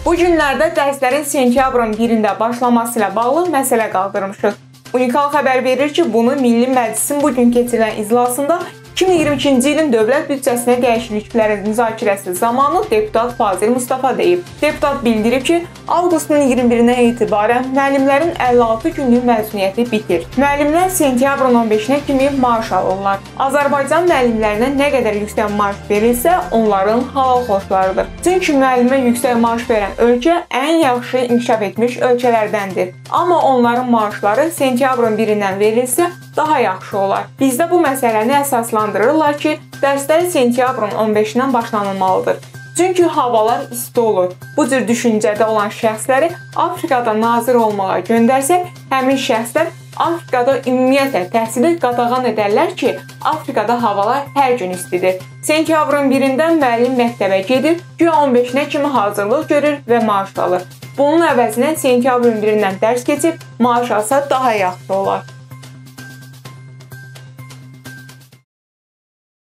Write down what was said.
Bu günlərdə dərslərin sentyabrın 1-də başlaması ilə bağlı məsələ qaldırmışıq. Unikal xəbər verir ki, bunu Milli Məclisin bugün keçirilən iclasında 2022-ci ilin dövlət büdcəsinə dəyişikliklərin müzakirəsi zamanı deputat Fazil Mustafa deyib. Deputat bildirib ki, avqustun 21-dən etibarən müəllimlərin 56 günlük məzuniyyəti bitir. Müəllimlər sentyabrın 15-nə kimi maaş alırlar. Azərbaycan müəllimlərinə nə qədər yüksək maaş verilsə, onların halal xoşlarıdır. Çünki müəllimə yüksək maaş verən ölkə ən yaxşı inkişaf etmiş ölkələrdəndir. Amma onların maaşları sentyabrın 1-dən verilsə, daha yaxşı olar. Bizdə bu məsələni əsaslandırırlar ki, dərslər sentyabrın 15-dən başlanılmalıdır. Çünki havalar isti olur. Bu cür düşüncədə olan şəxsləri Afrikada nazir olmağa göndərsək, həmin şəxslər Afrikada ümumiyyətlə təhsili qadağan edərlər ki, Afrikada havalar hər gün istidir. Sentyabrın 1-dən müəllim məktəbə gedir, güya 15-nə kimi hazırlıq görür və maaş alır. Bunun əvəzinə sentyabrın 1-dən dərs keçib, maaş alsa daha yaxşı olar.